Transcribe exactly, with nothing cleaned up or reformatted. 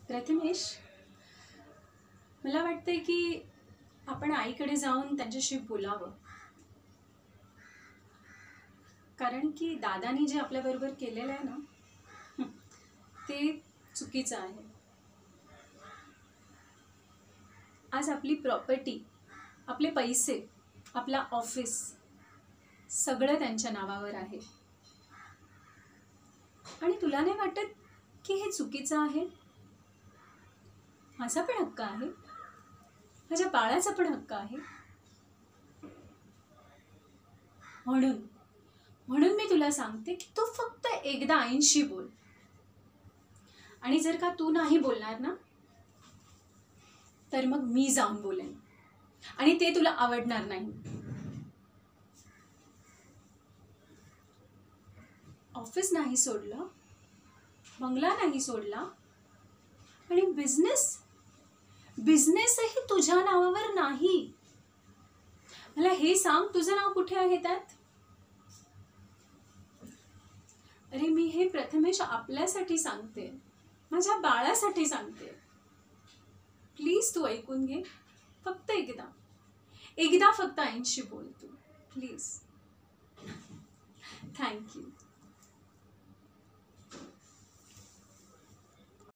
प्रथमेश, मला वाटतंय की आपण आईकडे जाऊन त्यांच्याशी बोलावं, कारण की दादानी जे आपल्याबरोबर केलेलं आहे ना ते चुकीचं आहे. आज आपली प्रॉपर्टी, आपले पैसे, आपला ऑफिस सगळं त्यांच्या नावावर आहे आणि तुला नाही वाटत की हे चुकीचं आहे? माझा पण हक्क आहे, माझ्या बाळाचा पण हक्क आहे. म्हणून म्हणून मी तुला सांगते की तू फक्त एकदा आईंशी बोल, आणि जर का तू नाही बोलणार ना तर मग मी जाऊन बोलेन आणि ते तुला आवडणार नाही. ऑफिस नाही सोडलं, बंगला नाही सोडला, आणि बिझनेस बिझनेसही तुझ्या नावावर नाही. मला हे सांग, तुझं नाव कुठे आहे त्यात? अरे मी हे प्रथमेश आपल्यासाठी सांगते, माझ्या बाळासाठी सांगते. प्लीज तू ऐकून घे. फक्त एकदा एकदा फक्त आईंशी बोल तू, प्लीज. थँक्यू.